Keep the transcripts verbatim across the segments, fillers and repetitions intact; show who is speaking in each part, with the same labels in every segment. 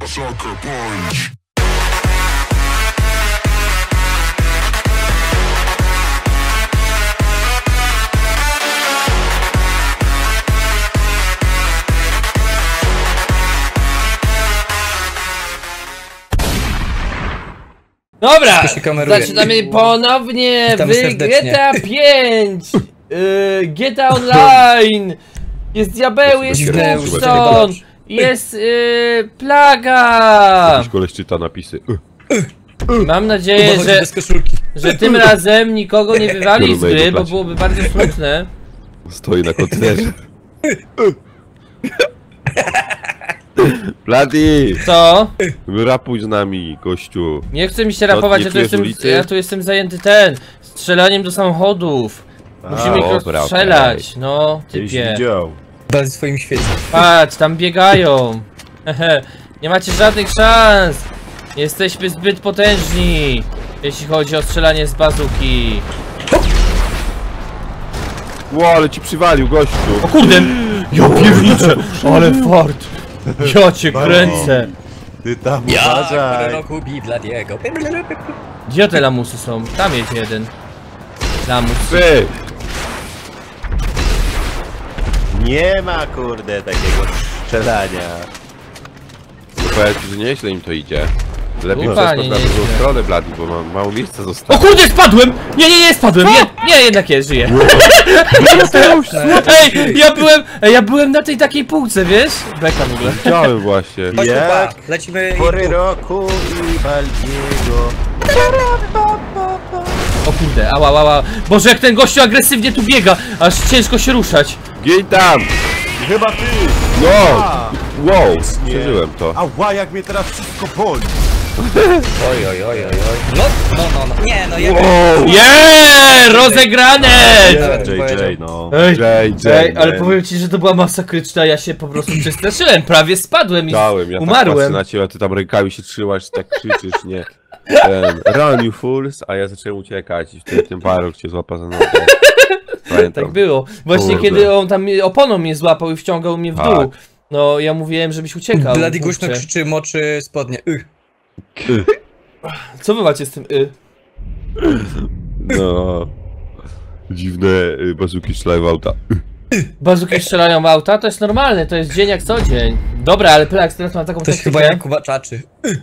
Speaker 1: sucker punch.
Speaker 2: Dobra, zaczynamy ponownie w G T A pięć, yy, G T A Online, jest diabeł, jest Tombstone, jest yy, plaga.
Speaker 3: Jakiś koleś czyta napisy.
Speaker 2: Mam nadzieję, że, że tym razem nikogo nie wywali z gry, bo byłoby bardzo smutne.
Speaker 3: Stoi na kontenerze. Bloody!
Speaker 2: Co?
Speaker 3: Rapuj z nami, gościu.
Speaker 2: Nie chce mi się rapować, ja tu, jestem, ja tu jestem zajęty ten, strzelaniem do samochodów. Musimy ich rozstrzelać, no, typie.
Speaker 4: W swoim świecie.
Speaker 2: Patrz, tam biegają. Hehe, nie macie żadnych szans. Jesteśmy zbyt potężni, jeśli chodzi o strzelanie z bazuki.
Speaker 3: Ło, ale ci przywalił, gościu.
Speaker 2: O kurde! Ja pierniczę, ale fart. Ja cię kręcę.
Speaker 5: Ty tam
Speaker 4: Ja,
Speaker 5: uważaj.
Speaker 4: roku bi dla Diego.
Speaker 2: Gdzie te lamusy są? Tam jest jeden. Lamus.
Speaker 3: Ty!
Speaker 5: Nie ma kurde takiego strzelania.
Speaker 3: Powiedz, że nieźle im to idzie. Lepiej
Speaker 2: Upa,
Speaker 3: przeskoczyć
Speaker 2: nie,
Speaker 3: na
Speaker 2: nie,
Speaker 3: drugą
Speaker 2: nie.
Speaker 3: stronę, Bloody, bo mam mało miejsca
Speaker 2: O
Speaker 3: zostało.
Speaker 2: kurde, spadłem! Nie, nie, nie, spadłem! Nie, nie, jednak jest, żyję. Ej, ja byłem, ej, ja byłem na tej takiej półce, wiesz? Beka w ogóle.
Speaker 3: Chciałem właśnie.
Speaker 4: Chodź,
Speaker 5: Jak?
Speaker 4: kupa, lecimy
Speaker 5: Pory
Speaker 4: i...
Speaker 5: roku i Baldiego.
Speaker 2: O kurde, ała, ała, ała. Boże, jak ten gościu agresywnie tu biega, aż ciężko się ruszać.
Speaker 3: Gin tam!
Speaker 5: Chyba ty!
Speaker 3: No!
Speaker 5: A,
Speaker 3: Wow!
Speaker 5: nie.
Speaker 3: Przeżyłem to.
Speaker 5: Ała, jak mnie teraz wszystko boli.
Speaker 4: Oj, oj, oj, oj, oj. No, no, no, no. Nie, no ja...
Speaker 3: Wow!
Speaker 2: Jeee, rozegrane!
Speaker 5: J J, no.
Speaker 2: Ej,
Speaker 3: J J,
Speaker 2: ej, ale
Speaker 3: man.
Speaker 2: powiem ci, że to była masakryczna, ja się po prostu przestraszyłem, prawie spadłem i
Speaker 3: Dałem, ja tak
Speaker 2: umarłem.
Speaker 3: patrzę na ciebie, a ty tam rękami się trzymasz, tak krzyczysz, nie? Um, run you fools, a ja zacząłem uciekać i wtedy ten parok cię złapał za nogę. Pamiętam.
Speaker 2: Tak było. Właśnie
Speaker 3: Kurde.
Speaker 2: kiedy on tam oponą mnie złapał i wciągał mnie w dół.
Speaker 3: Tak.
Speaker 2: No ja mówiłem, żebyś uciekał.
Speaker 4: Bloody głośno
Speaker 2: kurczę.
Speaker 4: krzyczy, moczy spodnie. Ych.
Speaker 2: Co wy macie z tym y?
Speaker 3: No. Dziwne y, bazuki strzelają w auta.
Speaker 2: Bazuki strzelają w auta? To jest normalne, to jest dzień jak co dzień. Dobra, ale Plax, teraz mam taką
Speaker 4: To jest chyba
Speaker 2: taktykę.
Speaker 4: jak Kuba czaczy.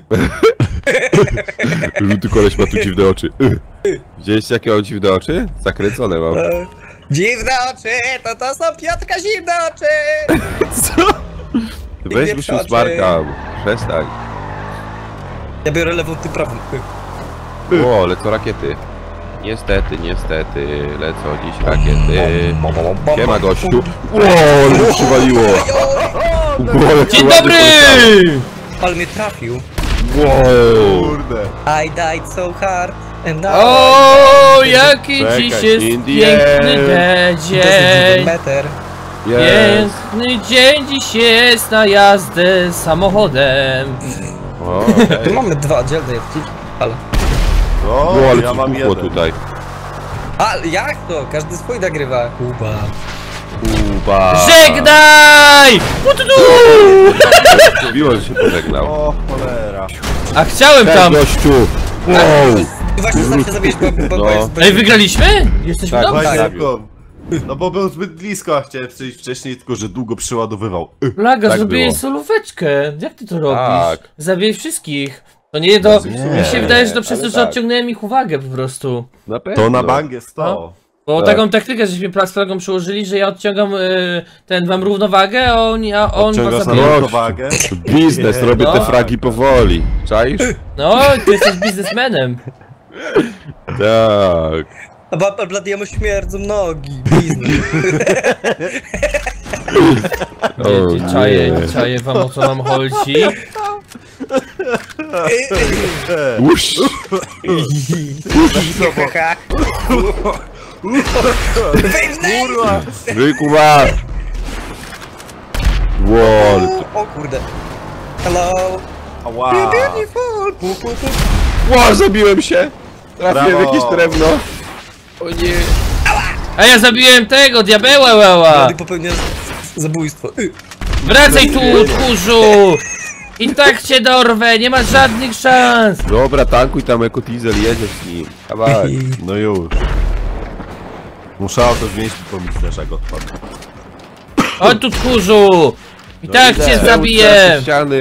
Speaker 3: Żółty koleś ma tu dziwne oczy. Widzieliście jakie mam dziwne oczy? Zakręcone mam.
Speaker 4: Dziwne oczy, to to są Piotrka zimne oczy!
Speaker 3: Weź mi się smarkam. Przestań.
Speaker 4: Ja biorę lewą, ty prawą. Ych.
Speaker 3: O, lecą rakiety. Niestety, niestety, lecą dziś rakiety. Siema gościu. O, ale mnie przywaliło. O, jaki
Speaker 2: Dzień
Speaker 3: ładny
Speaker 2: dobry!
Speaker 3: poleciał.
Speaker 4: Ale mnie trafił.
Speaker 3: Wow.
Speaker 5: Kurde.
Speaker 4: I died so hard and I...
Speaker 2: O, jaki
Speaker 3: Czekaj,
Speaker 2: dziś jest
Speaker 3: in the
Speaker 2: piękny
Speaker 3: air.
Speaker 2: dzień.
Speaker 4: Better.
Speaker 3: Jest.
Speaker 2: Piękny dzień dziś jest na jazdę samochodem.
Speaker 3: O,
Speaker 4: Tu
Speaker 3: okay.
Speaker 4: mamy dwa oddzielne jawki. Ale...
Speaker 5: O,
Speaker 3: No, ale
Speaker 5: ja
Speaker 3: ci
Speaker 5: mam
Speaker 3: buchło
Speaker 5: jeden.
Speaker 3: tutaj.
Speaker 4: A, jak to? Każdy swój nagrywa. Kuba.
Speaker 3: Kuba.
Speaker 2: Żegnaj!
Speaker 3: Miło, że się pożegnał.
Speaker 5: O, cholera.
Speaker 2: A chciałem
Speaker 3: Cześć
Speaker 2: tam.
Speaker 3: gościu. Wow.
Speaker 4: Ty właśnie sam się zabijesz, bo, bo, bo
Speaker 3: No.
Speaker 4: jest...
Speaker 2: Ej, wygraliśmy? Jesteśmy
Speaker 3: Tak,
Speaker 2: dobrzy.
Speaker 5: Właśnie,
Speaker 3: tak.
Speaker 5: szybko. No bo był zbyt blisko, a chciałem przyjść wcześniej, tylko że długo przeładowywał.
Speaker 2: Plaga,
Speaker 3: Tak
Speaker 2: zrobiłeś
Speaker 3: było.
Speaker 2: solóweczkę. Jak ty to robisz?
Speaker 3: Tak.
Speaker 2: Zabij wszystkich. To nie do.
Speaker 3: Nie,
Speaker 2: Mi się wydaje, że to przez to,
Speaker 3: ale
Speaker 2: że
Speaker 3: tak.
Speaker 2: odciągnąłem ich uwagę po prostu.
Speaker 3: Na pewno.
Speaker 5: To na bangę sto.
Speaker 2: No. Bo
Speaker 3: Tak.
Speaker 2: taką taktykę, żeśmy z Plagą przyłożyli, że ja odciągam y, ten wam równowagę, a on, a on was
Speaker 5: Ciągasz na
Speaker 2: zabija.
Speaker 5: równowagę.
Speaker 3: Biznes, robię
Speaker 2: No.
Speaker 3: te fragi powoli. Czaisz?
Speaker 2: No, ty jesteś biznesmenem.
Speaker 3: Tak.
Speaker 4: A Bapel Bladiemu śmierdzą nogi. Biznes.
Speaker 3: O,
Speaker 2: Wiecie, czaję,
Speaker 3: nie.
Speaker 2: czaję wam o co nam chodzi.
Speaker 3: Uś.
Speaker 5: Kurwa.
Speaker 3: Wykuwa. Wow.
Speaker 4: O kurde. Hello.
Speaker 5: Ała.
Speaker 4: Beautiful. Pu, pu, pu.
Speaker 3: Wow, zabiłem się. Trafiłem w
Speaker 5: Brawo.
Speaker 3: jakieś drewno. O nie.
Speaker 2: A ja zabiłem tego, diabeła łała!
Speaker 4: Blady popełnia zabójstwo. Y.
Speaker 2: Wracaj tu, tchórzu! I tak cię dorwę, nie masz żadnych szans!
Speaker 3: Dobra, tankuj tam jako diesel, jedziesz z nim. Dawaj.
Speaker 5: No już. Muszę auto zmienić, tylko mi zderzak odpadł.
Speaker 2: Chodź tu, tchórzu! I tak
Speaker 3: Widzę.
Speaker 2: cię
Speaker 3: Czemu
Speaker 2: zabiję!
Speaker 3: stracisz ściany.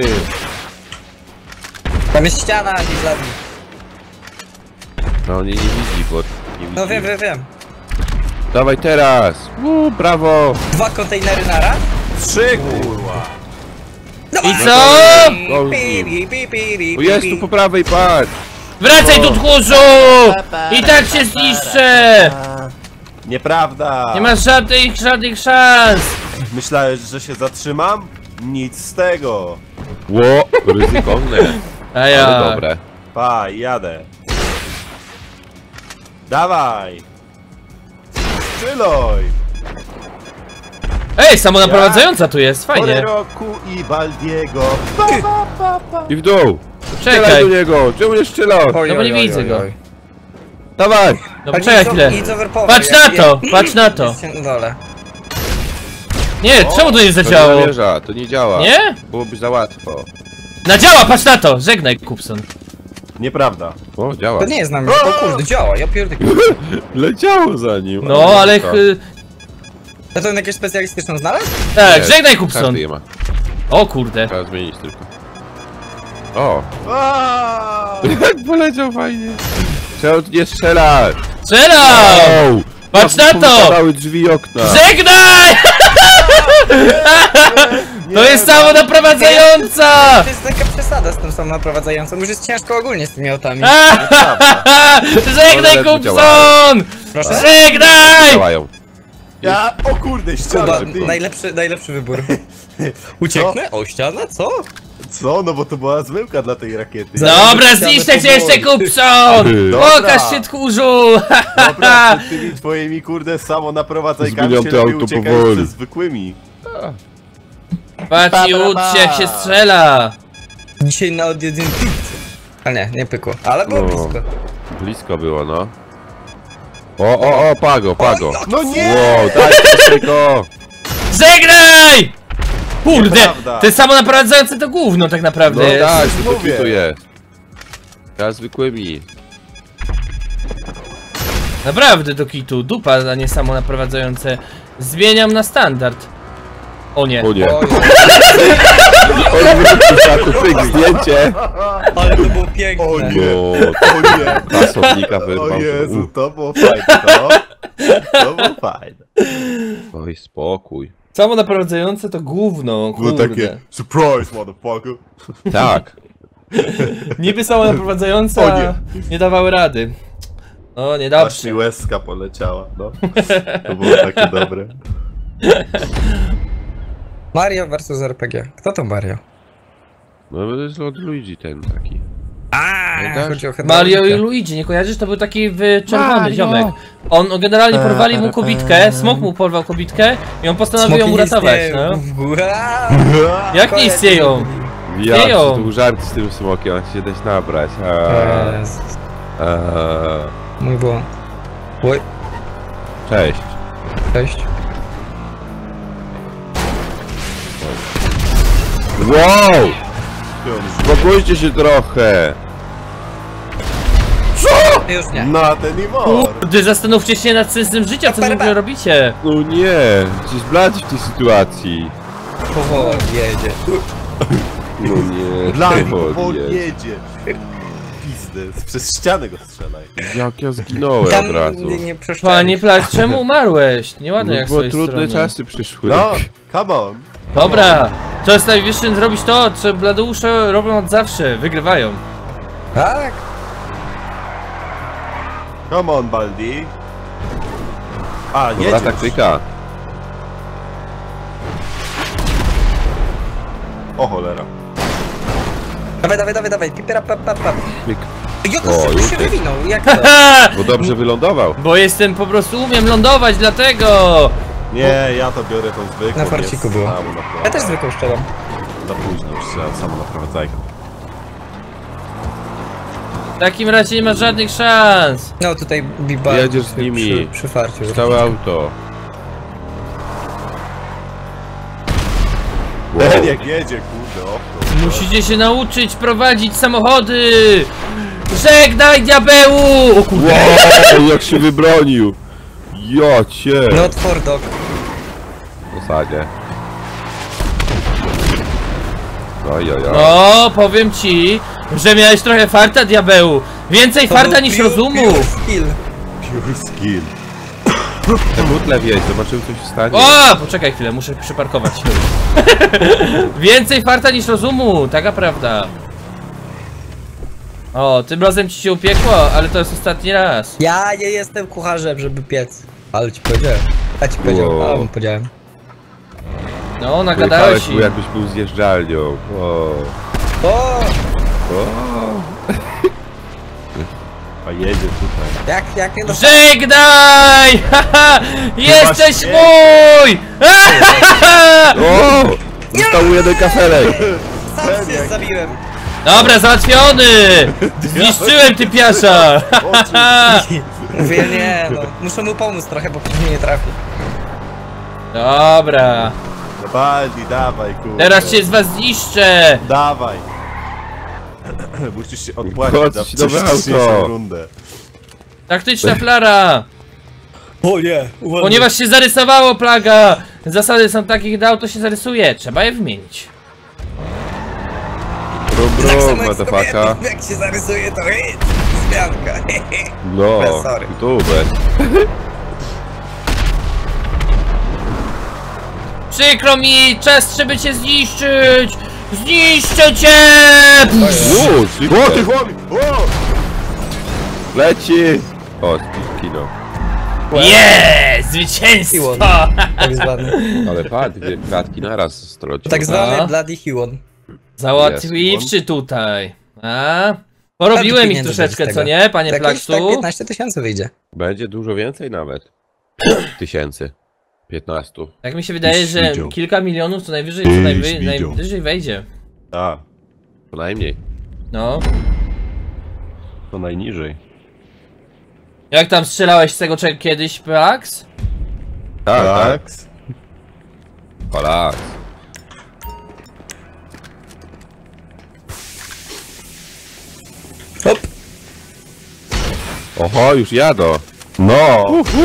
Speaker 4: Tam jest ściana, nie zabij.
Speaker 3: No, nie, nie widzi, bo nie widzi.
Speaker 4: No wiem, wiem, wiem.
Speaker 3: Dawaj teraz. Uuu, brawo.
Speaker 4: Dwa kontenery na raz?
Speaker 5: Trzy, kurwa!
Speaker 2: I co?
Speaker 3: O, jest tu po prawej, patrz.
Speaker 2: Wracaj tu, tchórzu! I tak się zniszczę!
Speaker 5: Nieprawda!
Speaker 2: Nie masz żadnych, żadnych szans!
Speaker 5: Myślałeś, że się zatrzymam? Nic z tego!
Speaker 3: Ło, ryzykowne.
Speaker 2: A
Speaker 3: Ale
Speaker 2: ja...
Speaker 3: dobre.
Speaker 5: Pa, jadę. Dawaj! Strzeloj!
Speaker 2: Ej, samonaprowadzająca tu jest, fajnie.
Speaker 5: Roku i Baldiego. Pa, pa, pa, pa.
Speaker 3: I w dół. Strzelaj do
Speaker 2: Czekaj,
Speaker 3: niego. Czemu nie strzelasz?
Speaker 4: Oj,
Speaker 2: no bo
Speaker 4: oj,
Speaker 2: nie
Speaker 4: oj,
Speaker 2: widzę
Speaker 4: oj,
Speaker 2: go.
Speaker 4: oj.
Speaker 3: Dawaj.
Speaker 2: No
Speaker 4: Ale
Speaker 2: czekaj
Speaker 4: idź
Speaker 2: chwilę.
Speaker 4: idź overpower,
Speaker 2: Patrz
Speaker 4: jak-
Speaker 2: na to,
Speaker 4: jak-
Speaker 2: patrz na to.
Speaker 4: Jest na dole.
Speaker 2: Nie, czemu to nie
Speaker 3: To nie
Speaker 2: zadziałało?
Speaker 3: zamierza, to nie działa.
Speaker 2: Nie?
Speaker 3: Byłoby za łatwo.
Speaker 2: Nadziała, patrz na to! Żegnaj, Kupson.
Speaker 5: Nieprawda.
Speaker 3: O, działa.
Speaker 4: To nie jest na mnie. O kurde, działa, ja pierdolę.
Speaker 3: Leciało za nim.
Speaker 2: No, ale... ch-
Speaker 4: To to jakieś specjalistyczną znalazł?
Speaker 2: Tak,
Speaker 3: Nie,
Speaker 2: żegnaj, Kupson.
Speaker 3: Każdy je ma.
Speaker 2: O kurde.
Speaker 3: Trzeba zmienić tylko. O,
Speaker 5: Aaaa!
Speaker 3: jak poleciał fajnie. Trzeba tu nie strzelać.
Speaker 2: Strzelam! Patrz na to!
Speaker 3: Powstawały drzwi i okna.
Speaker 2: Żegnaj! To jest samonaprowadzająca!
Speaker 4: To jest taka przesada z tym samonaprowadzającą, już jest ciężko ogólnie z tymi autami.
Speaker 2: Żegnaj,
Speaker 3: One
Speaker 2: Kupson!
Speaker 4: Proszę?
Speaker 2: Żegnaj!
Speaker 3: Działają.
Speaker 5: Ja, o kurde,
Speaker 4: Kuba,
Speaker 5: ściana, ty.
Speaker 4: najlepszy, najlepszy wybór. Ucieknę? O, ściana? Co?
Speaker 5: Co? No bo to była zmyłka dla tej rakiety.
Speaker 2: Dobra, zniszczę cię jeszcze, Kupson!
Speaker 5: Dobra.
Speaker 2: Pokaż się, tchórzu!
Speaker 5: Dobra, przed tymi twoimi kurde samonaprowadzajkami
Speaker 3: Zmieniam
Speaker 5: się
Speaker 3: to
Speaker 5: lepiej
Speaker 3: auto
Speaker 5: uciekać
Speaker 3: powoli.
Speaker 5: ze zwykłymi.
Speaker 2: Patrz i ucz się, jak się strzela!
Speaker 4: Dzisiaj na odjedzeniu pizzy. A nie, nie pykło. Ale było
Speaker 3: No.
Speaker 4: blisko.
Speaker 3: Blisko było, no. O, o, o, pago, pago.
Speaker 5: No nie!
Speaker 3: Wow, daj tego.
Speaker 2: Żegnaj! Kurde!
Speaker 5: Nieprawda.
Speaker 2: To jest samonaprowadzające to gówno tak naprawdę
Speaker 3: No
Speaker 2: jest.
Speaker 3: tak, to
Speaker 5: mówię.
Speaker 3: tu jest. Ja zwykłymi.
Speaker 2: Naprawdę do kitu, dupa, a nie samonaprowadzające. Zmieniam na standard. O nie.
Speaker 3: O nie.
Speaker 4: Oj,
Speaker 3: O nie, pyk, zdjęcie.
Speaker 4: ale to było piękne.
Speaker 5: O nie.
Speaker 3: O,
Speaker 5: O nie!
Speaker 3: pasownika
Speaker 5: O
Speaker 3: wyrwał.
Speaker 5: Jezu, to było fajne, to. To było fajne.
Speaker 3: Oj, spokój.
Speaker 2: Samonaprowadzające to gówno,
Speaker 5: Było
Speaker 2: kurde.
Speaker 5: takie, surprise, motherfucker.
Speaker 3: Tak.
Speaker 2: Niby samonaprowadzające,
Speaker 5: O
Speaker 2: a
Speaker 5: nie.
Speaker 2: nie dawały rady. O,
Speaker 5: Aż mi
Speaker 2: niedobrze.
Speaker 5: łezka poleciała, no. To było takie dobre.
Speaker 4: Mario versus R P G. Kto to Mario?
Speaker 3: No to jest od Luigi ten taki.
Speaker 4: A,
Speaker 3: Pamiętasz?
Speaker 4: chodzi o
Speaker 2: Mario i
Speaker 4: hydraulikę.
Speaker 2: Luigi, nie kojarzysz? To był taki w czerwony
Speaker 3: Mario.
Speaker 2: ziomek. On on generalnie porwali mu kobitkę, smok mu porwał kobitkę i on postanowił ją
Speaker 4: Smoki
Speaker 2: uratować,
Speaker 4: istnieją.
Speaker 2: no.
Speaker 4: Ua.
Speaker 2: Jak nie istnieją?
Speaker 3: Ja,
Speaker 2: Dzieją.
Speaker 3: to był żart z tym smokiem, on się dać nabrać. A,
Speaker 4: Jezus,
Speaker 3: a,
Speaker 4: mój błąd. Oj,
Speaker 3: cześć.
Speaker 4: cześć.
Speaker 3: Wow! Spokójcie się trochę.
Speaker 4: Już nie.
Speaker 5: Na ten i more.
Speaker 2: Kurde, zastanówcie się nad sensem życia, co wy w ogóle robicie.
Speaker 3: No nie, gdzieś blać w tej sytuacji.
Speaker 4: Powoli jedzie.
Speaker 3: No nie,
Speaker 5: Dla mnie
Speaker 3: powoli
Speaker 5: powoli
Speaker 3: jest.
Speaker 5: jedzie. Pizdę, przez ścianę go strzelaj.
Speaker 3: Jak ja zginąłem
Speaker 4: Tam
Speaker 3: od razu.
Speaker 4: nie, nie przeszczędzisz.
Speaker 2: Panie Plak, czemu umarłeś? Nieładnie
Speaker 3: No
Speaker 2: jak
Speaker 3: bo
Speaker 2: swojej
Speaker 3: trudne
Speaker 2: strony.
Speaker 3: czasy przyszły.
Speaker 5: No, come on.
Speaker 2: Dobra, czas najwyższy zrobić to, co Bladeusze robią od zawsze, wygrywają.
Speaker 4: Tak?
Speaker 5: Come on, Baldi. A,
Speaker 3: Dobra
Speaker 5: jedziesz.
Speaker 3: taktyka.
Speaker 5: O cholera.
Speaker 4: Dawaj, dawaj, dawaj, dawaj. Pipera, pap, pap, pap.
Speaker 3: Myk.
Speaker 4: Jak
Speaker 3: O,
Speaker 4: on
Speaker 3: już
Speaker 4: się
Speaker 3: jest.
Speaker 4: wywinął? Jak to?
Speaker 2: Ha!
Speaker 3: Bo dobrze wylądował.
Speaker 2: Bo jestem po prostu, umiem lądować, dlatego!
Speaker 5: Nie, ja to biorę tą zwykłą.
Speaker 4: Na farciku
Speaker 5: jest
Speaker 4: było.
Speaker 5: samo na-
Speaker 4: Ja też zwykle strzelam.
Speaker 5: Za późno już trzeba samo naprowadzajkę.
Speaker 2: W takim razie nie ma żadnych szans.
Speaker 4: No tutaj Biba
Speaker 3: Jedziesz z
Speaker 4: przy-
Speaker 3: nimi.
Speaker 4: Przy, przy farciu.
Speaker 3: Całe auto.
Speaker 5: Ten jak jedzie, kurde, o to.
Speaker 2: Musicie się nauczyć prowadzić samochody! Żegnaj, diabełu! O kurde.
Speaker 3: Wow, jak się wybronił! Ja cię!
Speaker 4: Not for dog.
Speaker 3: W zasadzie. Oj, oj, oj.
Speaker 2: No, powiem ci, że miałeś trochę farta, diabełu. Więcej
Speaker 4: To
Speaker 2: farta
Speaker 4: był
Speaker 2: niż
Speaker 4: pure-
Speaker 2: rozumu.
Speaker 4: pure skill.
Speaker 5: Pure skill.
Speaker 3: Te butle wieś, zobaczymy co się stanie.
Speaker 2: O, poczekaj chwilę, muszę przyparkować. Więcej farta niż rozumu, taka prawda. O, tym razem ci się upiekło, ale to jest ostatni raz.
Speaker 4: Ja nie jestem kucharzem, żeby piec. Ale ci powiedziałem. Ja ci powiedziałem,
Speaker 3: Wow.
Speaker 4: ale mu powiedziałem.
Speaker 2: No, nagadałeś
Speaker 3: Pojechałeś
Speaker 2: się.
Speaker 3: mu jakbyś był zjeżdżalnią. O,
Speaker 4: O!
Speaker 3: o.
Speaker 5: A jedzie tutaj.
Speaker 4: Jak, jak nie do...
Speaker 2: Żegnaj! Haha! Jesteś
Speaker 5: masz-
Speaker 2: mój!
Speaker 3: O! Został mu jeden kafelek.
Speaker 4: Sam się zabiłem.
Speaker 2: Dobra, załatwiony! Zniszczyłem typiasza!
Speaker 4: Mówię, nie no. Muszę mu pomóc trochę, bo pewnie nie trafi.
Speaker 2: Dobra,
Speaker 5: No Baldi, dawaj, kurde.
Speaker 2: teraz cię z was zniszczę!
Speaker 5: Dawaj. Musisz się odpłacić
Speaker 3: Chodź,
Speaker 5: za
Speaker 3: nowe
Speaker 5: wcześniejszą
Speaker 3: auto.
Speaker 5: rundę.
Speaker 2: Taktyczna flara!
Speaker 4: O nie, uważaj.
Speaker 2: Ponieważ się zarysowało, plaga! Zasady są takie, kiedy auto się zarysuje, trzeba je wymienić.
Speaker 3: Brum,
Speaker 4: Tak samo
Speaker 3: brum,
Speaker 4: jak z
Speaker 3: motherfucker.
Speaker 4: kobietą, jak się zarysuje, to hit. Zmianka.
Speaker 3: No,
Speaker 4: Sorry.
Speaker 3: tu bez.
Speaker 2: Przykro mi, czas, żeby cię zniszczyć! Zniszczę cię!
Speaker 3: Uuu,
Speaker 5: O, ty chłopie! O!
Speaker 3: leci! O, kino.
Speaker 2: Jest! Zwycięstwo!
Speaker 4: Tak zwany.
Speaker 3: Ale patrz, dwie kratki naraz stroci.
Speaker 4: Tak zwany
Speaker 2: A?
Speaker 4: Bloody Huon.
Speaker 2: Załatwiwszy tutaj. A? Porobiłem ich
Speaker 4: pieniędzy
Speaker 2: troszeczkę,
Speaker 4: będzie z
Speaker 2: co
Speaker 4: tego.
Speaker 2: nie, panie
Speaker 4: Jakieś tak
Speaker 2: Plaksu?
Speaker 4: piętnaście tysięcy wyjdzie.
Speaker 3: Będzie dużo więcej nawet. Tysięcy. Piętnastu.
Speaker 2: Tak mi się wydaje,
Speaker 5: Tyś
Speaker 2: że
Speaker 5: widział.
Speaker 2: kilka milionów to najwyżej, co
Speaker 5: Tyś
Speaker 2: najwy,
Speaker 5: widział.
Speaker 2: najwyżej wejdzie.
Speaker 5: A,
Speaker 3: Co najmniej.
Speaker 2: No.
Speaker 5: to najniżej.
Speaker 2: Jak tam strzelałeś z tego czego kiedyś, Plax?
Speaker 3: Tak, tak.
Speaker 5: Tak.
Speaker 3: Polak.
Speaker 4: Hop.
Speaker 3: Oho, już jadą.
Speaker 5: No!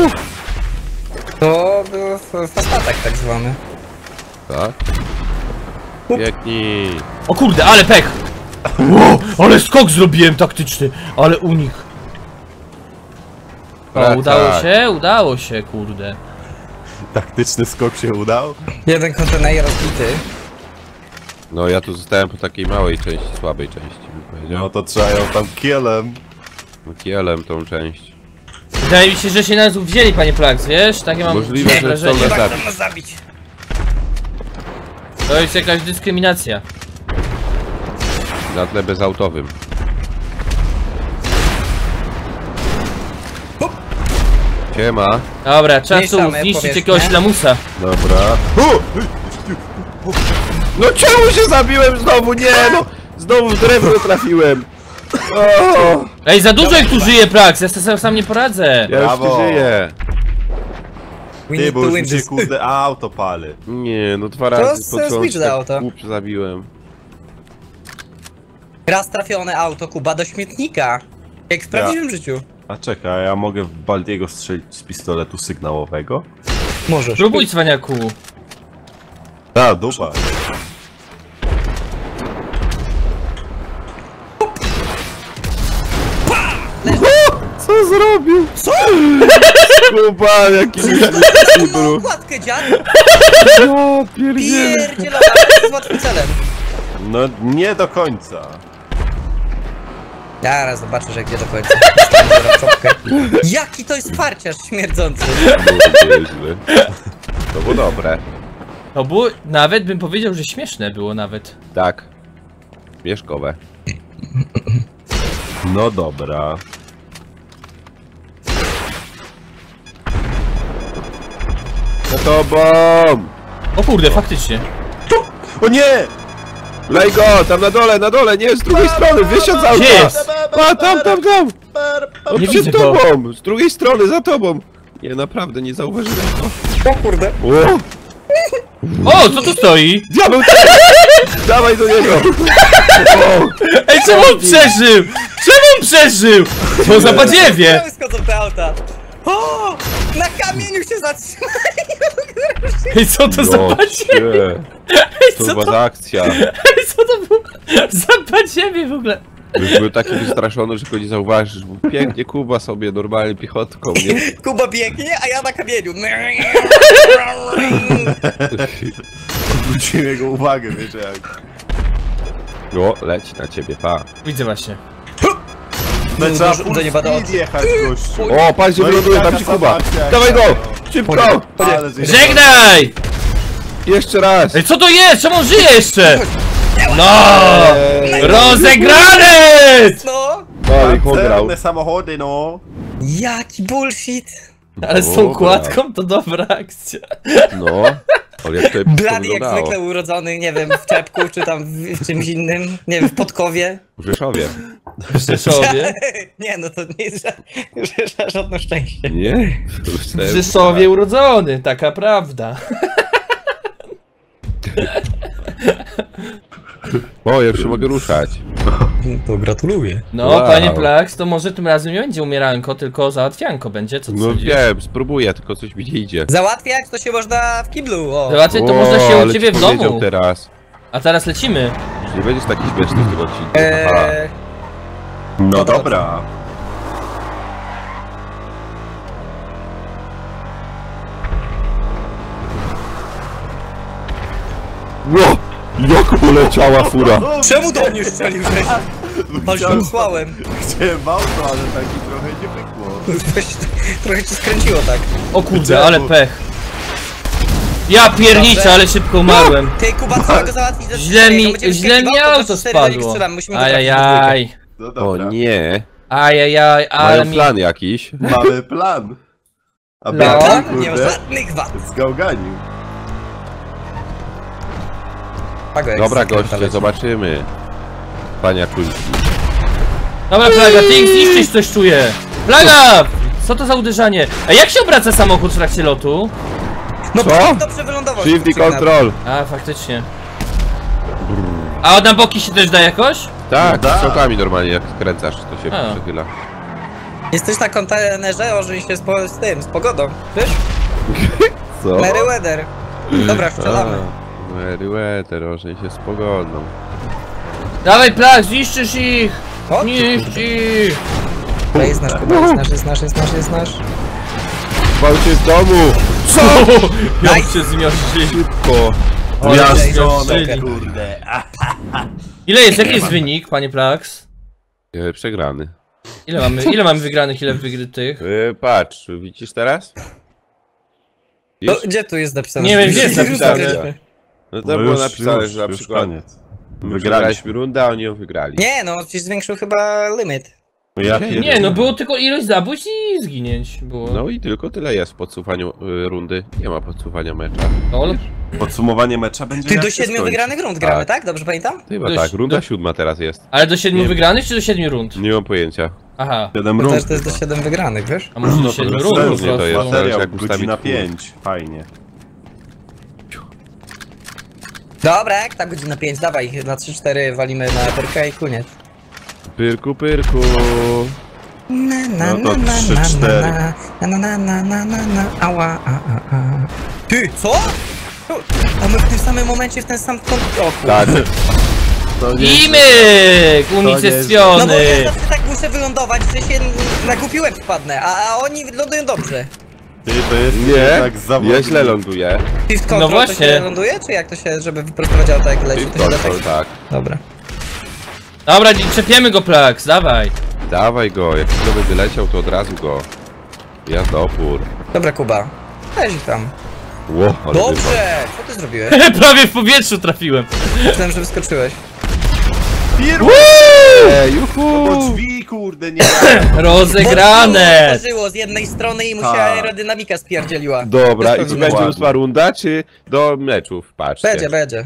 Speaker 4: To był fastatek tak zwany.
Speaker 3: Tak? Piękni.
Speaker 2: O kurde, ale pech! O, ale skok zrobiłem taktyczny, ale unik. O,
Speaker 3: Tak,
Speaker 2: udało
Speaker 3: tak.
Speaker 2: się? Udało się, kurde.
Speaker 5: Taktyczny skok się udał.
Speaker 4: Jeden kontener rozbity.
Speaker 3: No ja tu zostałem po takiej małej części, słabej części bym
Speaker 5: No
Speaker 3: powiedział.
Speaker 5: to trzeba ją tam kielem.
Speaker 3: Kielem tą część.
Speaker 2: Wydaje mi się, że się nas wzięli, panie Plax, wiesz? Takie mam
Speaker 3: Możliwe,
Speaker 2: dziwne
Speaker 3: że
Speaker 2: wrażenie.
Speaker 3: chcą nas
Speaker 4: Tak,
Speaker 3: zabić.
Speaker 4: to zabić.
Speaker 2: To jest jakaś dyskryminacja.
Speaker 3: Na tle bezautowym. Siema.
Speaker 2: Dobra, czas tu
Speaker 4: Mieszamy
Speaker 2: zniszczyć
Speaker 4: powierzchnię.
Speaker 2: jakiegoś lamusa.
Speaker 5: Dobra.
Speaker 3: No czemu się zabiłem znowu? Nie no! Znowu w drewno trafiłem. O,
Speaker 2: Ej, za dużo ich tu żyje, Plax, ja sobie sam nie poradzę.
Speaker 3: ja już
Speaker 5: Brawo.
Speaker 3: tu żyję.
Speaker 4: We
Speaker 5: Ty,
Speaker 4: need
Speaker 5: bo
Speaker 4: to
Speaker 5: już
Speaker 4: win
Speaker 5: mi się
Speaker 4: this.
Speaker 5: kurde auto pali.
Speaker 3: Nie, no dwa
Speaker 4: To
Speaker 3: razy
Speaker 4: z-
Speaker 3: pod rząd
Speaker 4: switch dał to.
Speaker 3: tak głupio zabiłem.
Speaker 4: Raz trafione auto, Kuba, do śmietnika. Jak w prawdziwym życiu.
Speaker 5: A czekaj, a ja mogę w Baldiego strzelić z pistoletu sygnałowego?
Speaker 4: Możesz.
Speaker 2: Próbuj, cwaniaku.
Speaker 5: A, dupa.
Speaker 3: Co zrobił? Co? Kuba, jaki
Speaker 4: No, okładkę, dziad!
Speaker 3: O, pierdziele.
Speaker 4: Pierdzielona, to jest łatwym celem.
Speaker 5: No nie do końca.
Speaker 4: Zaraz zobaczysz, jak gdzie do końca. Dostanę czopkę. Jaki to jest farciarz śmierdzący.
Speaker 3: Nieźle. To było dobre.
Speaker 2: To było, nawet bym powiedział, że śmieszne było nawet.
Speaker 3: Tak. Mieszkowe.
Speaker 5: No dobra.
Speaker 3: Za tobą!
Speaker 2: O kurde, faktycznie.
Speaker 5: O nie!
Speaker 3: Lej go! Tam na dole, na dole, nie, z drugiej strony, wysiadł z auta!
Speaker 2: Gdzie jest?
Speaker 3: A, tam, tam, tam! On
Speaker 2: Nie
Speaker 3: przed
Speaker 2: widzę go.
Speaker 3: tobą! Z drugiej strony, za tobą! Nie, naprawdę, nie zauważyłem go.
Speaker 4: O kurde.
Speaker 3: O!
Speaker 2: O, co tu stoi?
Speaker 3: Diabeł! Dawaj do niego! O,
Speaker 2: Ej, czemu on przeżył? Czemu on przeżył? To za badziewie!
Speaker 4: Czemu schodzą te auta? O! Na kamieniu się zatrzymali!
Speaker 2: Ej, co to za
Speaker 3: no,
Speaker 2: badziewie?
Speaker 3: cie.
Speaker 2: Ej,
Speaker 3: To
Speaker 2: co
Speaker 3: była
Speaker 2: to,
Speaker 3: za akcja.
Speaker 2: ej, co to było za badziewie w ogóle?
Speaker 3: Już był taki wystraszony, że go nie zauważysz. Bo pięknie Kuba sobie normalnie piechotką, nie?
Speaker 4: Kuba biegnie, a ja na kamieniu.
Speaker 5: Zwróciłem jego uwagę, wiecie jak.
Speaker 3: No, leci na ciebie, pa.
Speaker 2: Widzę właśnie.
Speaker 5: No trzeba
Speaker 4: do-
Speaker 5: full
Speaker 4: do nieba do
Speaker 5: speed
Speaker 4: oczu.
Speaker 5: jechać, gościu.
Speaker 3: O, patrz, że
Speaker 5: No i
Speaker 3: wyląduje tam
Speaker 5: taka
Speaker 3: ci Kuba.
Speaker 5: sama akcja,
Speaker 3: Dawaj go!
Speaker 5: no.
Speaker 3: Szybko!
Speaker 5: Ale żeś-
Speaker 2: Żegnaj!
Speaker 3: Jeszcze raz!
Speaker 2: Ej, co to jest? Czemu on żyje jeszcze? No!
Speaker 3: Eee,
Speaker 2: Rozegrany!
Speaker 4: No!
Speaker 3: Ale ich ograł.
Speaker 5: Pancerne samochody, no.
Speaker 4: Jaki bullshit!
Speaker 2: Ale z tą
Speaker 3: Dobra.
Speaker 2: kładką to dobra akcja.
Speaker 3: No. Ale jak to
Speaker 4: Blady jak
Speaker 3: wyglądało.
Speaker 4: zwykle urodzony, nie wiem, w czepku, czy tam w, w czymś innym, nie wiem, w Podkowie.
Speaker 3: W Rzeszowie.
Speaker 2: W Rzeszowie.
Speaker 4: Nie, no to nie jest ża- ża- żadne szczęście.
Speaker 3: Nie?
Speaker 2: W Rzeszowie urodzony, taka prawda.
Speaker 3: O, ja już się mogę ruszać.
Speaker 4: To gratuluję.
Speaker 2: No,
Speaker 3: Wow.
Speaker 2: panie Plax, to może tym razem nie będzie umieranko, tylko załatwianko będzie, co ty
Speaker 3: No
Speaker 2: sądzisz?
Speaker 3: wiem, spróbuję, tylko coś mi nie idzie.
Speaker 4: Załatwiać to się można w kiblu, o.
Speaker 2: Załatwiać to można się u
Speaker 3: ale
Speaker 2: ciebie
Speaker 3: ci
Speaker 2: w
Speaker 3: powiedział
Speaker 2: domu.
Speaker 3: teraz.
Speaker 2: A teraz lecimy.
Speaker 3: Że nie będziesz taki śmieszny w tym odcinku. Aha.
Speaker 4: Eee,
Speaker 5: No dobra.
Speaker 3: Ło! Jak poleciała fura!
Speaker 4: czemu do mnie strzelił żeś? Aż się usłałem.
Speaker 5: Chciałem w auto, ale taki trochę nie pykło.
Speaker 4: Trochę cię skręciło tak.
Speaker 2: O kurde, ale pech. Ja pierniczę, ale szybko umarłem.
Speaker 4: Ty, Kuba, trzeba go załatwić do
Speaker 2: Źle
Speaker 4: czterech,
Speaker 2: mi,
Speaker 4: on będzie
Speaker 2: źle mi
Speaker 4: wyskakiwał, to
Speaker 2: auto
Speaker 4: cztery do niego
Speaker 2: spadło.
Speaker 4: strzelamy, musimy go trafić w
Speaker 2: Ajajaj.
Speaker 5: No
Speaker 3: O
Speaker 5: dobra.
Speaker 3: nie!
Speaker 2: Ajajaj, ale
Speaker 3: Mają
Speaker 2: mi...
Speaker 3: plan jakiś.
Speaker 5: Mamy plan. A
Speaker 2: No.
Speaker 5: Berlin,
Speaker 4: dwójkę. Nie ma
Speaker 5: kurde,
Speaker 4: żadnych wad.
Speaker 5: zgałganił.
Speaker 4: Pago, jak
Speaker 3: Dobra
Speaker 4: zakręta
Speaker 3: goście,
Speaker 4: leci.
Speaker 3: zobaczymy. Pania kulki.
Speaker 2: Dobra, Plaga, ty ich zniszczysz, coś czuję. Plaga! Co to za uderzanie? A jak się obraca samochód w trakcie lotu?
Speaker 4: No
Speaker 3: Co?
Speaker 4: tak dobrze wylądował.
Speaker 3: Shift i
Speaker 4: sygnał.
Speaker 3: control.
Speaker 2: A, faktycznie. A na boki się też da jakoś?
Speaker 3: Tak,
Speaker 5: No da.
Speaker 3: strzałkami normalnie jak skręcasz, to się
Speaker 2: A.
Speaker 3: przechyla.
Speaker 4: Jesteś na kontenerze, ożyj się z, po, z tym, z pogodą. Wiesz?
Speaker 3: Co?
Speaker 4: Mary Weather. Dobra, strzelamy.
Speaker 3: Meriwether, ożej się z pogodą.
Speaker 2: Dawaj, Plag, zniszczysz ich!
Speaker 4: O,
Speaker 2: Zniszcz ich!
Speaker 4: to jest nasz, Kuba, jest nasz, jest nasz, jest nasz, jest nasz.
Speaker 3: Walcie z domu!
Speaker 2: Co? Jak
Speaker 4: Nice.
Speaker 2: się zmiażdżyli.
Speaker 3: Szybko!
Speaker 2: Ale
Speaker 5: Miażdżone,
Speaker 2: zmiażdżyli.
Speaker 5: kurde. A,
Speaker 2: Ile jest, jaki jest wynik, panie Plax?
Speaker 3: E, Przegrany.
Speaker 2: Ile mamy, ile mamy wygranych, ile wygrytych?
Speaker 3: E, Patrz, widzisz teraz?
Speaker 4: No,
Speaker 3: Widzisz?
Speaker 4: gdzie tu jest napisane?
Speaker 2: Nie wiem, gdzie jest napisane.
Speaker 3: No to
Speaker 5: no
Speaker 3: było
Speaker 5: już,
Speaker 3: napisane,
Speaker 5: już,
Speaker 3: że na
Speaker 5: już
Speaker 3: przykład
Speaker 5: koniec.
Speaker 3: wygraliśmy
Speaker 5: Wygraliśmy.
Speaker 3: rundę, a oni ją wygrali.
Speaker 4: Nie, no, ci zwiększył chyba limit.
Speaker 5: No ja
Speaker 3: Nie,
Speaker 2: Nie, no było tylko ilość zabójstw i zginięć. Było.
Speaker 3: No i tylko tyle jest w podsuwaniu y, rundy. Nie ma podsuwania mecza.
Speaker 2: No,
Speaker 5: Podsumowanie mecza będzie
Speaker 4: Ty
Speaker 5: jak
Speaker 4: do
Speaker 5: się
Speaker 4: siedmiu
Speaker 5: skończy.
Speaker 4: wygranych rund gramy, tak? Dobrze pamiętam?
Speaker 3: Chyba
Speaker 2: Dość-
Speaker 3: tak, runda
Speaker 2: do-
Speaker 3: siódma teraz jest.
Speaker 2: ale do siedmiu
Speaker 3: Nie.
Speaker 2: wygranych czy do siedmiu rund?
Speaker 3: Nie mam pojęcia.
Speaker 2: Aha,
Speaker 5: Siedem
Speaker 4: To
Speaker 5: rund.
Speaker 4: też to jest do
Speaker 5: chyba.
Speaker 4: siedem wygranych, wiesz?
Speaker 2: a może do
Speaker 5: No to
Speaker 2: siedmiu
Speaker 5: bez
Speaker 2: rund po
Speaker 5: sensu,
Speaker 3: to
Speaker 2: prostu.
Speaker 3: jest. Zależy,
Speaker 5: Materiał,
Speaker 3: jak ustawić
Speaker 5: godzina
Speaker 3: kurs.
Speaker 5: pięć. Fajnie.
Speaker 4: Dobra, jak ta godzina pięć, dawaj, na trzy cztery walimy na perkę i koniec.
Speaker 3: Pyrku, pyrku.
Speaker 4: Na, na,
Speaker 5: No to
Speaker 4: na, na,
Speaker 5: trzy,
Speaker 4: na,
Speaker 5: cztery.
Speaker 4: na, na, na, na, na, na, na, ała, a, a, a. Ty, co? A my w tym samym momencie w ten sam kąt... O kurde.
Speaker 3: Tak.
Speaker 5: To nie
Speaker 2: Imyk!
Speaker 4: No bo
Speaker 2: Unicestwiony!
Speaker 4: ja zawsze tak muszę wylądować, że się na głupi łeb wpadnę, a, a oni lądują dobrze.
Speaker 5: Ty, to jest
Speaker 3: Nie,
Speaker 5: tak zawodnik.
Speaker 3: ja źle ląduję.
Speaker 4: Shift control
Speaker 2: No
Speaker 4: to
Speaker 2: właśnie.
Speaker 4: się ląduje, czy jak to się, żeby wyprostować auto jak leci,
Speaker 3: Shift
Speaker 4: to się da
Speaker 3: control,
Speaker 4: tak?
Speaker 3: tak.
Speaker 4: Dobra.
Speaker 2: Dobra, czepiemy go, Plax, dawaj.
Speaker 3: Dawaj go, jak tylko by wyleciał, to od razu go. Jazda opór.
Speaker 4: Dobra, Kuba. Weź ich tam.
Speaker 3: Ło, ale wypadł.
Speaker 4: Dobrze! Co ty zrobiłeś?
Speaker 2: Prawie w powietrzu trafiłem.
Speaker 4: Myślałem, że wyskoczyłeś.
Speaker 5: Firma!
Speaker 3: Ej, juhu!
Speaker 5: Do drzwi, kurde, nie.
Speaker 2: Rozegrane!
Speaker 4: Otworzyło z jednej strony i mu się
Speaker 5: Tak.
Speaker 4: aerodynamika spierdzieliła.
Speaker 3: Dobra, i
Speaker 4: Bez
Speaker 3: czy
Speaker 4: problemu.
Speaker 3: będzie ósma runda, czy do meczów? Patrzcie.
Speaker 4: Będzie, będzie.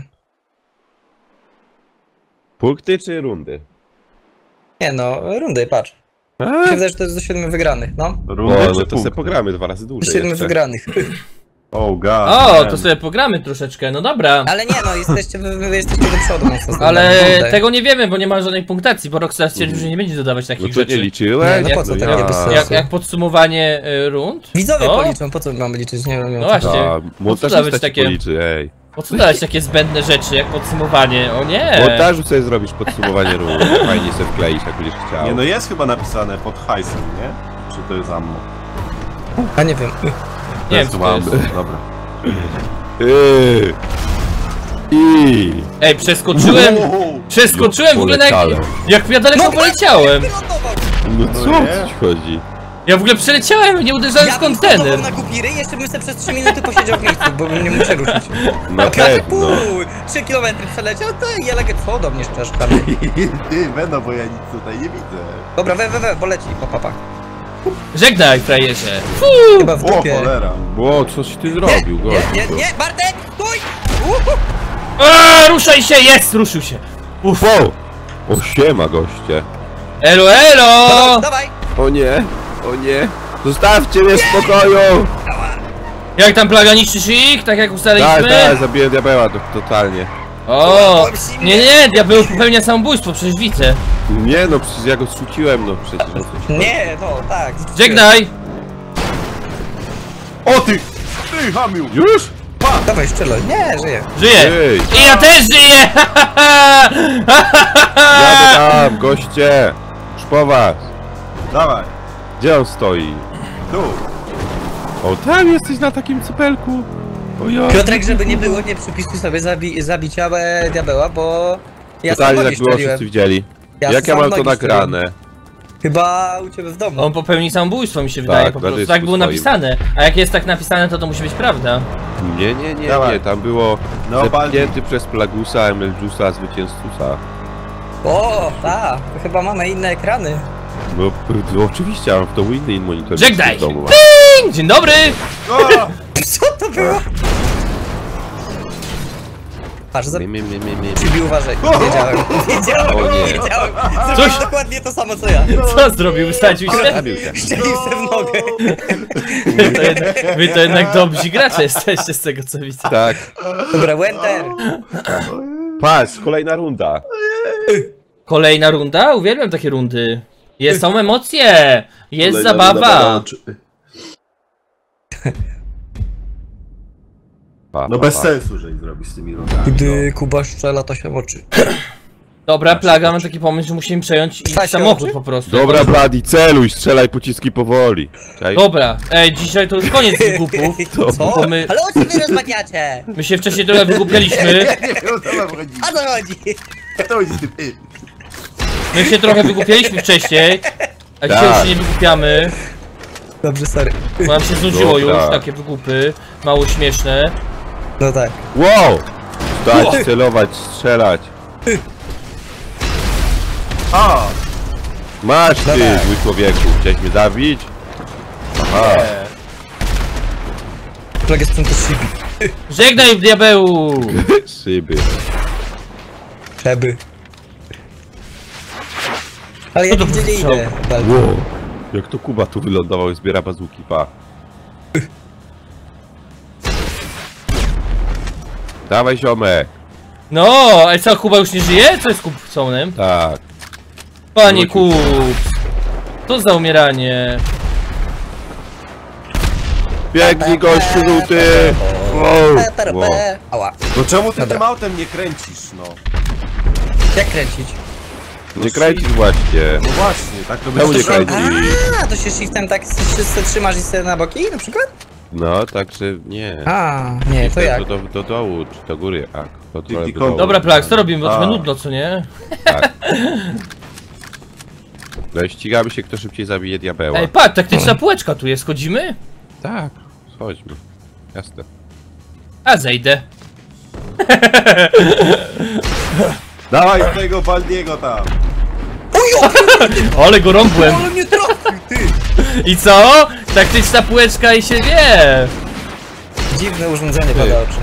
Speaker 3: Punkty czy rundy?
Speaker 4: Nie no, rundy, patrz.
Speaker 3: A,
Speaker 4: Mi się wydaje, że to jest do siedmiu wygranych, no.
Speaker 5: Rundy
Speaker 3: o,
Speaker 5: czy
Speaker 3: no to
Speaker 5: punkty?
Speaker 3: sobie pogramy dwa razy
Speaker 4: Do
Speaker 3: dłużej
Speaker 4: siedmiu
Speaker 3: jeszcze.
Speaker 4: wygranych.
Speaker 5: Oh god.
Speaker 2: O,
Speaker 5: man.
Speaker 2: to sobie pogramy troszeczkę, no dobra.
Speaker 4: Ale nie no, jesteście, wy, wy jesteście do przodu mocno.
Speaker 2: Ale
Speaker 4: Kurde.
Speaker 2: tego nie wiemy, bo nie ma żadnej punktacji, bo Rockstar stwierdził, że nie będzie dodawać
Speaker 3: No
Speaker 2: takich
Speaker 3: to nie
Speaker 2: rzeczy.
Speaker 3: liczyłeś?
Speaker 4: Nie, no po co, to
Speaker 3: ja.
Speaker 4: nie bez sensu.
Speaker 2: Jak, jak podsumowanie y, rund?
Speaker 4: Widzowie
Speaker 2: to?
Speaker 4: policzą, po co mamy liczyć? Nie wiem.
Speaker 2: No właśnie.
Speaker 3: A,
Speaker 2: dawać
Speaker 3: montażysta
Speaker 2: takie-
Speaker 3: takie... policzy, ej.
Speaker 2: Po co dać takie zbędne rzeczy jak podsumowanie? O
Speaker 3: W
Speaker 2: nie!
Speaker 3: montażu sobie zrobisz podsumowanie rund. Fajnie sobie wkleić, jak będziesz chciał.
Speaker 5: Nie no jest chyba napisane pod hajsem, nie? Czy to jest ammo?
Speaker 4: A nie wiem.
Speaker 2: Nie wiem co to jest.
Speaker 5: Dobra.
Speaker 3: Yy. I.
Speaker 2: Ej, przeskoczyłem!
Speaker 5: Wow.
Speaker 2: Przeskoczyłem w ogóle na jak...
Speaker 3: Poleciałem.
Speaker 2: Jak ja daleko poleciałem!
Speaker 4: Wylądował!
Speaker 3: No co
Speaker 5: No
Speaker 3: o
Speaker 5: nie?
Speaker 3: ci chodzi?
Speaker 2: Ja w ogóle przeleciałem, nie uderzałem w
Speaker 4: Ja bym
Speaker 2: kontener!
Speaker 4: wylądował na głupi ryj, jeszcze bym sobie przez trzy minuty posiedział w miejscu, bo bym nie mógł się ruszyć.
Speaker 3: Na
Speaker 4: Piotr
Speaker 3: pewno.
Speaker 4: pół! trzy kilometry przeleciał, to ja legę co do mnie szczerze tam.
Speaker 5: Ty, Weno, bo ja nic tutaj nie widzę.
Speaker 4: Dobra, we, we, we, bo leci, pa, pa, pa.
Speaker 2: Żegnaj, frajerze!
Speaker 4: Chyba w
Speaker 5: O
Speaker 4: dupie.
Speaker 5: cholera.
Speaker 3: Ło, coś ty zrobił,
Speaker 4: Nie,
Speaker 3: gościu.
Speaker 4: nie, nie, Bartek, stój! Uhu.
Speaker 2: Eee, ruszaj się! Jest! Ruszył się! Uff!
Speaker 3: Wow. O siema, goście.
Speaker 2: Elo, elo!
Speaker 4: Dawaj, dawaj!
Speaker 3: O nie, o nie. Zostawcie mnie w spokoju!
Speaker 2: Jak tam plaga niszczysz ich? Tak jak
Speaker 3: Tak,
Speaker 2: ustaliliśmy?
Speaker 3: tak, zabiję diabeła to, totalnie.
Speaker 2: O! Nie, nie, diabeł popełnia samobójstwo, przecież widzę.
Speaker 3: Nie no, przecież ja go zrzuciłem, no przecież. No, coś.
Speaker 4: Nie, no, tak.
Speaker 2: Żegnaj!
Speaker 5: O ty! Ty, Hamiu!
Speaker 3: Już?
Speaker 4: Dawaj, strzelaj. Nie, żyję.
Speaker 2: Żyję!
Speaker 3: Ej,
Speaker 2: I ja też żyję!
Speaker 3: jadę tam, goście! Już po was.
Speaker 5: Dawaj.
Speaker 3: Gdzie on stoi?
Speaker 5: Tu.
Speaker 3: O, tam jesteś na takim cypelku. Ojoj.
Speaker 4: Piotrek, żeby nie było, nie przypisuj sobie zabi zabicia e, diabeła, bo ja sam
Speaker 3: Totalnie
Speaker 4: nogi
Speaker 3: tak było,
Speaker 4: strzeliłem.
Speaker 3: wszyscy widzieli.
Speaker 4: Ja
Speaker 3: Jak ja
Speaker 4: sam
Speaker 3: mam to
Speaker 4: nogi
Speaker 3: nagrane?
Speaker 4: Chyba u ciebie w domu.
Speaker 2: On popełni samobójstwo, mi się wydaje,
Speaker 3: Tak,
Speaker 2: po
Speaker 3: na
Speaker 2: prostu.
Speaker 3: dysku
Speaker 2: Tak było
Speaker 3: swoim.
Speaker 2: napisane. A jak jest tak napisane, to to musi być prawda.
Speaker 3: Nie, nie, nie,
Speaker 5: Dawaj.
Speaker 3: nie, tam było
Speaker 5: No,
Speaker 3: zepchnięty przez Plagusa, Emeljusa, zwycięzcusa.
Speaker 4: O, tak, to chyba mamy inne ekrany.
Speaker 3: No, p- oczywiście, ja mam w domu inny monitor.
Speaker 2: Żegnaj!
Speaker 3: w domu mam.
Speaker 2: Dzień dobry!
Speaker 5: O!
Speaker 4: Co to było? Patrz, za...
Speaker 3: Mi, mi, mi, mi, mi.
Speaker 4: Chibi, uważaj. Wiedziałem, wiedziałem,
Speaker 3: O nie.
Speaker 4: wiedziałem.
Speaker 2: Coś-
Speaker 4: Zrobił dokładnie to samo co ja.
Speaker 2: Co zrobił? Wysadził się?
Speaker 3: Zabił się.
Speaker 4: Szczelił se w nogę.
Speaker 2: Wy to, jednak, wy to jednak dobrzy gracze jesteście z tego co widzę.
Speaker 3: Tak.
Speaker 4: Dobra, Winter.
Speaker 3: Patrz, kolejna runda.
Speaker 2: Kolejna runda? Uwielbiam takie rundy. Jest, są emocje! Jest zabawa!
Speaker 3: Pa,
Speaker 5: No
Speaker 3: pa,
Speaker 5: bez
Speaker 3: pa.
Speaker 5: sensu, że ich zrobisz z tymi rundami.
Speaker 4: Gdy Kuba strzela, to się oczy.
Speaker 2: Dobra, plaga, mam taki pomysł, że musimy przejąć ich
Speaker 4: Stać się
Speaker 2: samochód
Speaker 4: oczy?
Speaker 2: po prostu.
Speaker 3: Dobra, Bladi, celuj, strzelaj pociski powoli. Czaj.
Speaker 2: Dobra, ej, dzisiaj to już koniec tych głupów.
Speaker 4: Co?
Speaker 2: Bo my,
Speaker 4: Ale o co wy rozmawiacie?
Speaker 2: my się wcześniej trochę wygłupialiśmy.
Speaker 5: Nie wiem, o co wam chodzi.
Speaker 4: A co chodzi?
Speaker 5: To chodzi z tym. y.
Speaker 2: My się trochę wygłupialiśmy wcześniej. A dzisiaj już
Speaker 3: Tak.
Speaker 2: się nie wygłupiamy.
Speaker 4: Dobrze, sorry.
Speaker 2: Bo nam się znudziło
Speaker 3: Dobra.
Speaker 2: już, takie wygłupy. Mało śmieszne.
Speaker 4: No tak.
Speaker 3: Wow! Stać, celować, strzelać.
Speaker 5: A!
Speaker 3: Masz ty,
Speaker 4: Dobra.
Speaker 3: mój człowieku. Chciałeś mnie zabić? Aha.
Speaker 4: Plagę sprzętu Chibi.
Speaker 2: Żegnaj, diabeł!
Speaker 3: Szyby.
Speaker 4: Przeby. Ale ja
Speaker 2: Co to
Speaker 4: nigdzie nie
Speaker 2: był
Speaker 4: idę. Walcz.
Speaker 3: Wow. Jak to Kuba tu wylądował i zbiera bazuki, pa. Dawaj ziomek.
Speaker 2: No, ale co, Kuba już nie żyje? Co jest z Kubconem?
Speaker 3: Tak.
Speaker 2: Panie
Speaker 3: Wrócił.
Speaker 2: Kup! To za umieranie.
Speaker 3: Biegnij gościu żółty. Wow.
Speaker 4: Pe, pe,
Speaker 3: Wow.
Speaker 4: pe. Ała.
Speaker 5: No czemu ty
Speaker 4: Dobra.
Speaker 5: tym autem nie kręcisz, no?
Speaker 4: Jak kręcić?
Speaker 3: Nie kręcisz właśnie.
Speaker 5: No właśnie, tak to
Speaker 3: Czemu nie
Speaker 5: będzie
Speaker 3: kręcisz?
Speaker 4: A, to się shiftem tak się trzymasz i sobie na boki na przykład?
Speaker 3: No, także nie.
Speaker 4: A, nie, to jak?
Speaker 3: Do, do, do dołu, czy do góry, jak? Do, do, do,
Speaker 5: Kliknij
Speaker 3: dołu.
Speaker 2: Dobra, Plak, co robimy? Bo trochę
Speaker 5: A.
Speaker 2: nudno, co nie?
Speaker 3: Tak. No i ścigamy się, kto szybciej zabije diabeła.
Speaker 2: Ej, patrz, taktyczna półeczka tu jest, chodzimy?
Speaker 3: Tak, chodźmy. Jasne.
Speaker 2: A zejdę.
Speaker 5: Dawaj tego Baldiego tam!
Speaker 2: Ale go rąbłem.
Speaker 4: Ale mnie trafił, ty!
Speaker 2: I co? Taktyczna półeczka i się wie.
Speaker 4: Dziwne urządzenie pada oczy.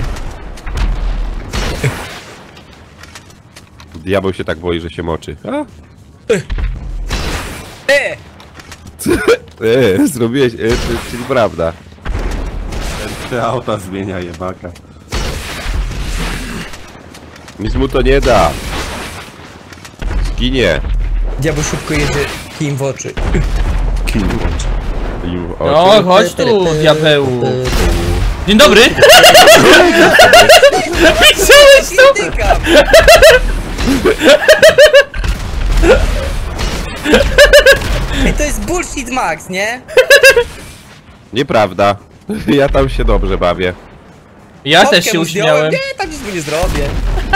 Speaker 3: Diabeł się tak boi, że się moczy. A?
Speaker 4: E!
Speaker 3: E, zrobiłeś, e, to- czyli prawda.
Speaker 5: te auta zmienia jebaka.
Speaker 3: Nic mu to nie da. Zginie.
Speaker 4: Diabeł szybko jedzie kim w oczy.
Speaker 5: Kim łączy.
Speaker 3: Im w
Speaker 2: No,
Speaker 3: oczy.
Speaker 2: chodź tu, diabeł. Dzień dobry! Widziałeś to?
Speaker 4: Tykam. Ej, to jest bullshit max, nie?
Speaker 3: Nieprawda. Ja tam się dobrze bawię.
Speaker 2: Ja
Speaker 4: Fotkę
Speaker 2: też się
Speaker 4: mu zdjąłem.
Speaker 2: uśmiałem.
Speaker 4: Nie, tam nic mu nie zrobię.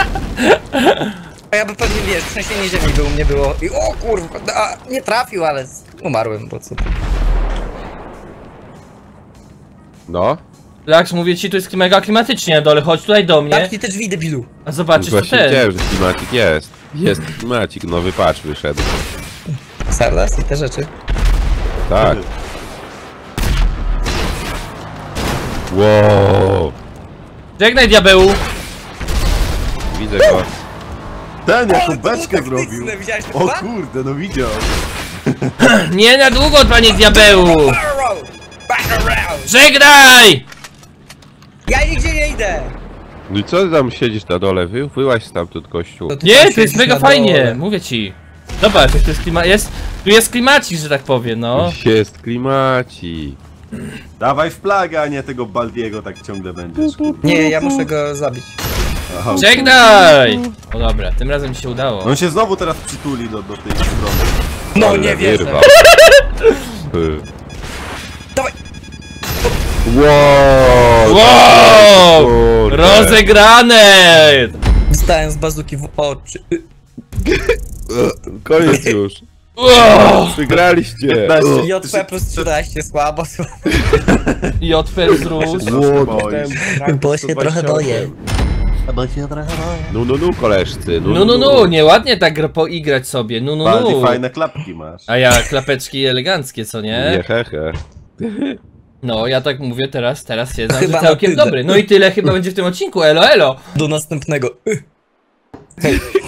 Speaker 4: A ja by pewnie, wiesz, trzęsienie ziemi by u mnie było. I o kurwa, a, nie trafił, ale z- umarłem, bo co ty.
Speaker 3: No.
Speaker 2: Laks, mówię ci, tu jest mega klimatycznie na dole, chodź tutaj do mnie.
Speaker 4: Tak, nie te drzwi, debilu.
Speaker 2: A zobaczysz, to
Speaker 3: Właśnie
Speaker 2: ten.
Speaker 3: wiedziałem, że klimacik jest. Jest klimacik, nowy patch wyszedł.
Speaker 4: Sardas i te rzeczy.
Speaker 3: Tak. Wow.
Speaker 2: Żegnaj, diabeł.
Speaker 3: Widzę go.
Speaker 5: Ten
Speaker 4: Ale
Speaker 5: jaką
Speaker 4: to było
Speaker 5: beczkę
Speaker 4: taktyczne,
Speaker 5: zrobił.
Speaker 4: widziałeś to
Speaker 5: O
Speaker 4: chyba?
Speaker 5: kurde, no widział.
Speaker 2: Nie na długo, panie diabeł.
Speaker 4: Barrow! Barrow!
Speaker 2: Żegnaj!
Speaker 4: Ja nigdzie nie idę!
Speaker 3: No i co ty tam siedzisz na dole? Wy, wyłaź stamtąd, kościół.
Speaker 4: To ty
Speaker 2: Nie,
Speaker 4: tam
Speaker 2: to jest
Speaker 4: siedzisz
Speaker 2: mega
Speaker 4: na
Speaker 2: fajnie,
Speaker 4: dole.
Speaker 2: mówię ci. Zobacz, jak to jest klima... jest... Tu jest klimacik, że tak powiem, no.
Speaker 3: Jest klimacik.
Speaker 5: Dawaj w plagę, a nie tego Baldiego tak ciągle będziesz. kurde.
Speaker 4: Nie, ja muszę go zabić.
Speaker 5: Aha.
Speaker 2: Żegnaj! O dobra, tym razem ci się udało.
Speaker 5: On się znowu teraz przytuli do, do tej strony.
Speaker 4: No
Speaker 3: Ale
Speaker 4: nie wierzę.
Speaker 3: wyrwał. Y.
Speaker 4: Dawaj!
Speaker 3: Wow!
Speaker 2: Wow!
Speaker 3: Kurde.
Speaker 2: Rozegrane!
Speaker 4: Dostałem z bazuki w oczy.
Speaker 3: Koniec już.
Speaker 2: Wow!
Speaker 3: Przegraliście.
Speaker 5: piętnaście.
Speaker 4: J P plus trzynaście, słabo, słabo.
Speaker 2: J P wzrósł.
Speaker 5: Troszkę boisz.
Speaker 4: Bo się trochę boję.
Speaker 3: No, no, no, koleżcy.
Speaker 2: No, no, no, nieładnie tak gra poigrać sobie, no, no,
Speaker 5: Baldi,
Speaker 2: no.
Speaker 5: fajne klapki masz.
Speaker 2: A ja klapeczki eleganckie, co nie?
Speaker 3: Nie, hehe.
Speaker 2: No, ja tak mówię teraz, teraz się znam,
Speaker 4: Chyba
Speaker 2: że całkiem
Speaker 4: na tyle.
Speaker 2: dobry. No i tyle chyba będzie w tym odcinku, elo, elo!
Speaker 4: Do następnego.